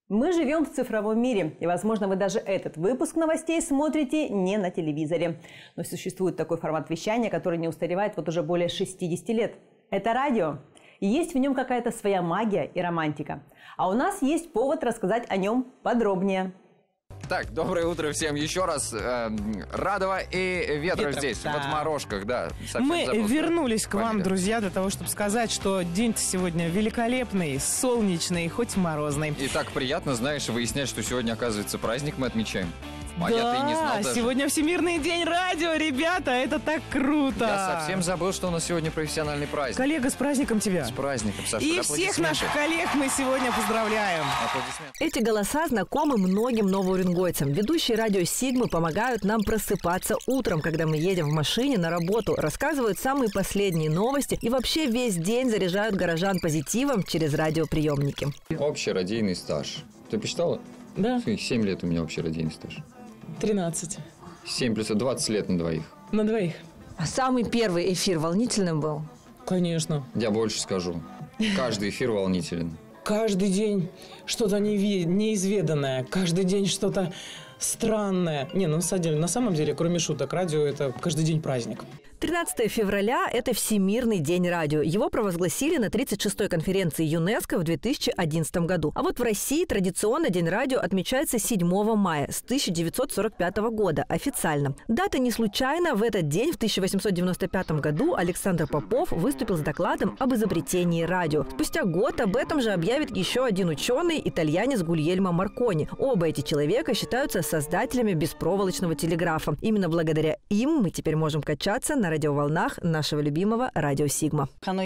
Мы живем в цифровом мире, и, возможно, вы даже этот выпуск новостей смотрите не на телевизоре. Но существует такой формат вещания, который не устаревает вот уже более 60 лет. Это радио. И есть в нем какая-то своя магия и романтика. А у нас есть повод рассказать о нем подробнее. Так, доброе утро всем еще раз. Радова и Ветров здесь, да. в отморожках, да. Мы вернулись к вам, друзья, для того, чтобы сказать, что день сегодня великолепный, солнечный, хоть морозный. И так приятно, знаешь, выяснять, что сегодня, оказывается, праздник мы отмечаем. А я-то и не знал даже. Сегодня Всемирный день радио, ребята, это так круто. Я совсем забыл, что у нас сегодня профессиональный праздник. Коллега, с праздником тебя. С праздником, Саша. И всех наших коллег мы сегодня поздравляем. Аплодисменты. Эти голоса знакомы многим новоуренгойцам. Ведущие радио Сигмы помогают нам просыпаться утром, когда мы едем в машине на работу, рассказывают самые последние новости и вообще весь день заряжают горожан позитивом через радиоприемники. Общий радийный стаж. Ты посчитала? Да, 7 лет у меня общий радийный стаж. 13. 7 плюс 20 лет на двоих. На двоих. А самый первый эфир волнительным был? Конечно. Я больше скажу. Каждый эфир волнителен. Каждый день что-то неизведанное, каждый день что-то странное. На самом деле, кроме шуток, радио – это каждый день праздник. 13 февраля – это Всемирный день радио. Его провозгласили на 36-й конференции ЮНЕСКО в 2011 году. А вот в России традиционно День радио отмечается 7 мая с 1945 года официально. Дата не случайна. В этот день, в 1895 году, Александр Попов выступил с докладом об изобретении радио. Спустя год об этом же объявит еще один ученый, итальянец Гульельмо Маркони. Оба эти человека считаются создателями беспроволочного телеграфа. Именно благодаря им мы теперь можем качаться на радиоволнах нашего любимого радио Сигма. Оно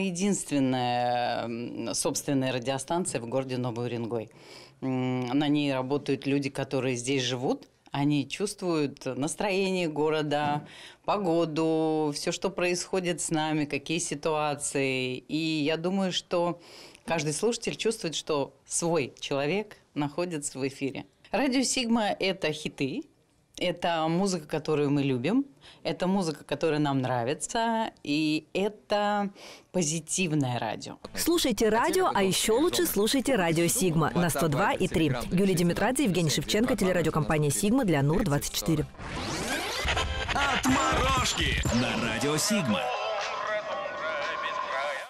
единственная собственная радиостанция в городе Новый Уренгой. На ней работают люди, которые здесь живут. Они чувствуют настроение города, погоду, все, что происходит с нами, какие ситуации. И я думаю, что каждый слушатель чувствует, что свой человек находится в эфире. Радио Сигма – это хиты. Это музыка, которую мы любим, это музыка, которая нам нравится, и это позитивное радио. Слушайте радио, а еще лучше слушайте радио Сигма на 102,3. Юлия Димитрадзе, Евгений Шевченко, телерадиокомпания Сигма для НУР-24. Отморожки на радио Сигма.